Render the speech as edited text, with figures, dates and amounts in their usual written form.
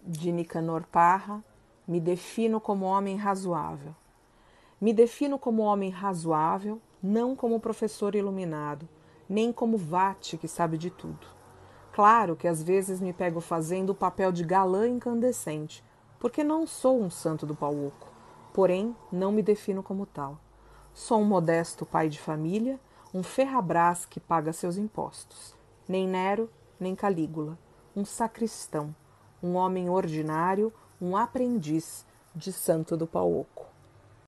de Nicanor Parra, me defino como homem razoável. Me defino como homem razoável, não como professor iluminado, nem como vate que sabe de tudo. Claro que às vezes me pego fazendo o papel de galã incandescente, porque não sou um santo do pau oco, porém não me defino como tal. Sou um modesto pai de família, um ferrabrás que paga seus impostos. Nem Nero, nem Calígula. Um sacristão, um homem ordinário, um aprendiz de santo do pau oco.